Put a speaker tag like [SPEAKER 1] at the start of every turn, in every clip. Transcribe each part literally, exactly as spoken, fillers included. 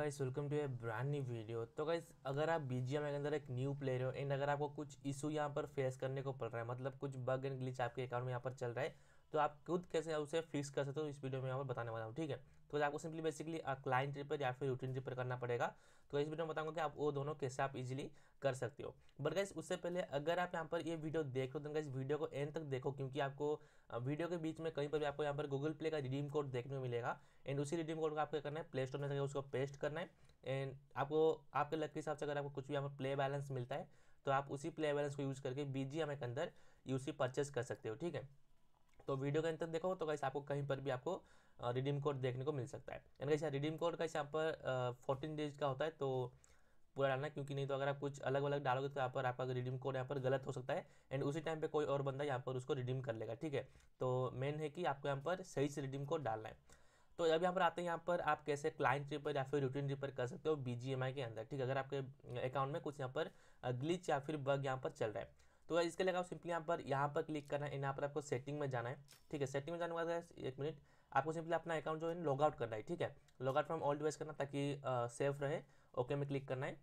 [SPEAKER 1] Guys welcome to a brand new video. तो guys अगर आप बीजीएमआई के अंदर एक न्यू प्लेयर हो एंड अगर आपको कुछ इशू यहाँ पर फेस करने को पड़ रहा है, मतलब कुछ बग एंड ग्लिच आपके अकाउंट में यहाँ पर चल रहा है, तो आप खुद कैसे उसे फिक्स कर सकते हो इस वीडियो में यहाँ पर बताने वाला हूँ। ठीक है, तो आपको सिंपली बेसिकली क्लाइंट रिपेयर या फिर रूटीन रिपेयर करना पड़ेगा। तो इस वीडियो में बताऊंगा कि आप वो दोनों कैसे आप इजीली कर सकते हो। बट गाइस उससे पहले अगर आप यहाँ पर ये वीडियो देख रहे हो तो गाइस वीडियो को एंड तक देखो, क्योंकि आपको वीडियो के बीच में कहीं पर भी आपको यहाँ पर गूगल प्ले का रिडीम कोड देखने को मिलेगा एंड उसी रिडीम कोड को आपको करना है प्ले स्टोर में जाकर उसको पेस्ट करना है एंड आपको आपके लक के हिसाब से अगर आपको कुछ भी यहाँ पर प्ले बैलेंस मिलता है तो आप उसी प्ले बैलेंस को यूज़ करके बीजीएमआई के अंदर यूसी परचेस कर सकते हो। ठीक है, तो वीडियो के अंत तक देखो तो गाइस आपको कहीं पर भी आपको रिडीम कोड देखने को मिल सकता है। यानी गाइस रिडीम कोड का यहाँ पर फोर्टीन डेज का होता है, तो पूरा डालना, क्योंकि नहीं तो अगर आप कुछ अलग अलग डालोगे तो यहाँ पर आपका रिडीम कोड यहाँ पर गलत हो सकता है एंड उसी टाइम पे कोई और बंदा यहाँ पर उसको रिडीम कर लेगा। ठीक है, तो मेन है कि आपको यहाँ पर सही से रिडीम कोड डालना है। तो अब यहाँ पर आते हैं यहाँ पर आप कैसे क्लाइंट रिपेयर या फिर रूटीन रिपेयर कर सकते हो बीजीएमआई के अंदर। ठीक है, अगर आपके अकाउंट में कुछ यहाँ पर ग्लिच या फिर बग यहाँ पर चल रहा है तो इसके लिए आप सिंपली यहाँ पर यहाँ पर क्लिक करना है, यहाँ पर आपको सेटिंग में जाना है। ठीक है, सेटिंग में जाने के बाद एक मिनट आपको सिंपली अपना अकाउंट जो है लॉग आउट करना है। ठीक है, log out from all device करना ताकि सेफ रहे। ओके में क्लिक करना है,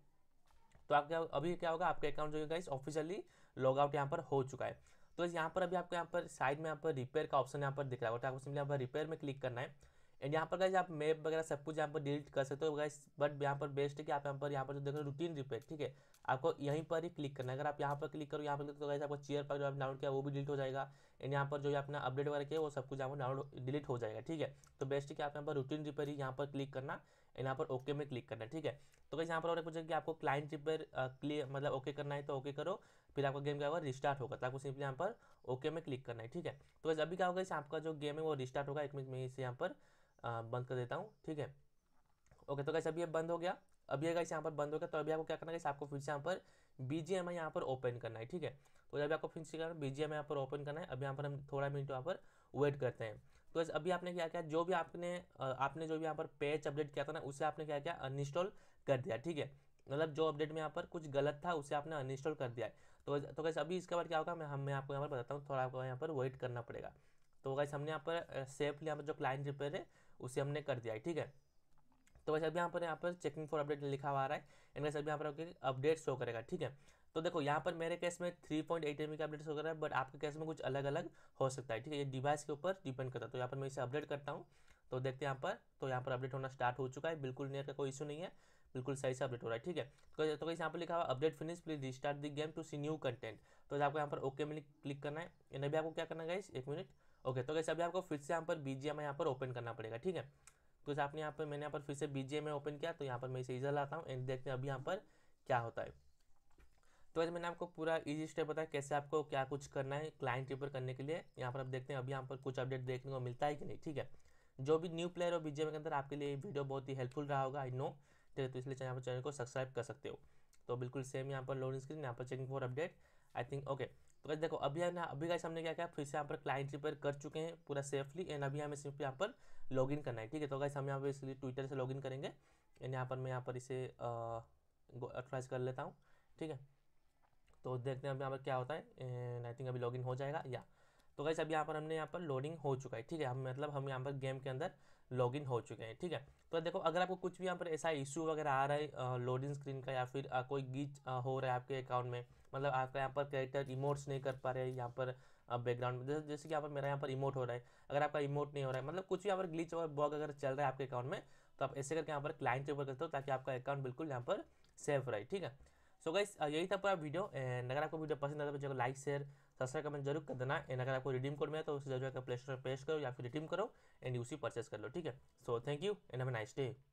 [SPEAKER 1] तो आपके अभी क्या होगा, आपके अकाउंट जो है गाइस ऑफिशियली लॉग आउट यहाँ पर हो चुका है। तो यहाँ पर अभी आपको यहाँ पर साइड में यहाँ पर रिपेयर का ऑप्शन यहाँ पर दिख रहा है, तो आपको सिंपली यहाँ पर रिपेयर में क्लिक करना है एंड यहाँ पर गाइस आप मैप वगैरह सब कुछ यहाँ पर डिलीट कर सकते हो गाइस। बट यहाँ पर बेस्ट है कि आप यहाँ पर यहाँ पर जो देख रहे हो रूटीन रिपेयर, ठीक है, आपको यहीं पर ही क्लिक करना है। अगर आप यहाँ पर क्लिक करो यहाँ पर तो गाइस आपको चेयर पर जो आप डाउनलोड किया वो भी डिलीट हो जाएगा एंड यहाँ पर जो अपना अपडेट वगैरह किया वो सब कुछ यहाँ पर डाउनलोड डिलीट हो जाएगा। ठीक है, तो बेस्ट है कि आप यहाँ पर रूटीन रिपेयर ही यहाँ पर क्लिक करना एंड यहाँ पर ओके में क्लिक करना है। ठीक है, तो गाइस यहाँ पर और पूछेगा कि आपको क्लाइंट रिपेयर क्लियर मतलब ओके करना है तो ओके करो, फिर आपका गेम क्या होगा रिस्टार्ट होगा, तो आपको सिंपली यहाँ पर ओके में क्लिक करना है। ठीक है, तो गाइस अभी क्या होगा, आपका जो गेम है वो रिस्टार्ट होगा। एक मिनट में इसे यहाँ पर आ, बंद कर देता हूँ। ठीक है, ओके, तो गाइस अभी ये बंद हो गया। अभी ये गाइस यहाँ पर बंद हो गया, तो अभी आपको क्या करना है, आपको फिर से यहाँ पर बीजीएमआई यहाँ पर ओपन करना है। ठीक है, तो अभी आपको फिर से करना है बीजीएमआई यहाँ पर ओपन करना है। अभी यहाँ पर हम थोड़ा मिनट यहाँ पर वेट करते हैं। तो अभी आपने क्या किया, जो भी आपने आपने जो भी यहाँ पर पेज अपडेट किया था ना उसे आपने क्या किया, अनइंस्टॉल कर दिया। ठीक है, मतलब जो अपडेट में यहाँ पर कुछ गलत था उसे आपने अनइंस्टॉल कर दिया है। तो तो गाइस अभी इसके बाद क्या होगा, मैं हम मैं आपको यहाँ पर बताता हूँ, थोड़ा आपको यहाँ पर वेट करना पड़ेगा। तो गाइस हमने यहाँ पर सेफली यहाँ पर जो क्लाइंट रिपेयर है उसे हमने कर दिया है। ठीक है, तो वैसे अभी यहाँ पर यहाँ पर चेकिंग फॉर अपडेट लिखा हुआ आ रहा है एंड वैसे अभी यहाँ पर अपडेट शो करेगा। ठीक है, तो देखो यहाँ पर मेरे केस में three point eight M B का अपडेट शो कर रहा है, बट आपके केस में कुछ अलग अलग हो सकता है। ठीक है, ये डिवाइस के ऊपर डिपेंड करता है। तो यहाँ पर मैं इसे अपडेट करता हूँ, तो देखते हैं यहाँ पर, तो यहाँ पर अपडेट होना स्टार्ट हो चुका है। बिल्कुल नेट का कोई इशू नहीं है, बिल्कुल सही से अपडेट हो रहा है। ठीक है, तो तो यहाँ पर लिखा हुआ update finish, please restart the game to see new content. तो आपको यहाँ पर ओके में क्लिक करना है एंड अभी आपको क्या करना है गाइस, एक मिनट। ओके, तो गाइस अभी आपको फिर से यहाँ पर बीजीएमआई यहाँ पर ओपन करना पड़ेगा। ठीक है, तो आपने यहाँ पर मैंने यहाँ पर फिर से बीजीएमआई ओपन किया, तो यहाँ पर मैं इसे इधर लाता हूँ एंड देखते हैं अभी यहाँ पर क्या होता है। तो वैसे मैंने आपको पूरा इजी स्टेप बताया कैसे आपको क्या कुछ करना है क्लाइंट रिपेयर करने के लिए। यहाँ पर आप देखते हैं अभी यहाँ पर कुछ अपडेट देखने को मिलता है कि नहीं। ठीक है, जो भी न्यू प्लेयर हो बीजीएमआई के अंदर आपके लिए वीडियो बहुत ही हेल्पफुल रहा होगा, आई नो। ठीक है, तो इसलिए यहाँ पर चैनल को सब्सक्राइब कर सकते हो। तो बिल्कुल सेम यहाँ पर लोडिंग स्क्रीन, यहाँ पर checking for update, I think okay. तो देखो अभी है ना, अभी गाइस हमने क्या किया, फिर से यहाँ पर क्लाइंट रिपेयर कर चुके हैं पूरा सेफली एंड अभी हमें सिर्फ यहाँ पर लॉगिन करना है। ठीक है, तो गाइस हम यहाँ पर इसलिए ट्विटर से लॉगिन करेंगे एंड यहाँ पर मैं यहाँ पर इसे ऑथराइज कर लेता हूँ। ठीक है, तो देखते हैं अभी यहाँ पर क्या होता है एंड आई थिंक अभी लॉगिन हो जाएगा या। तो गाइस अभी यहाँ पर हमने यहाँ पर लोडिंग हो चुका है। ठीक है, हम मतलब हम यहाँ पर गेम के अंदर लॉगिन हो चुके हैं। ठीक है, तो देखो अगर आपको कुछ भी यहाँ पर ऐसा इशू वगैरह आ रहा है लोडिंग स्क्रीन का या फिर आ, कोई गीच हो रहा है आपके अकाउंट में, मतलब आपका यहाँ पर कैरेक्टर इमोट्स नहीं कर पा रहे यहाँ पर बैकग्राउंड में, जैसे जैसे कि यहाँ पर मेरा यहाँ पर इमोट हो रहा है, अगर आपका इमोट नहीं हो रहा है, मतलब कुछ भी यहाँ पर ग्लिच और बग अगर चल रहा है आपके अकाउंट में, तो आप ऐसे करके यहाँ पर क्लाइंट रिपेयर करते हो ताकि आपका अकाउंट बिल्कुल यहाँ पर सेफ रहे। ठीक है, सो गाइस यही था पूरा वीडियो एंड अगर आपको वीडियो पसंद आता है तो लाइक शेयर सब्सक्राइब कमेंट जरूर कर देना एंड अगर आपको रिडीम कोड में है तो उसे जरूर प्ले स्टोर में पेश करो या फिर रिडीम करो एंड उसी परचेस कर लो। ठीक है, so thank you and have a nice day.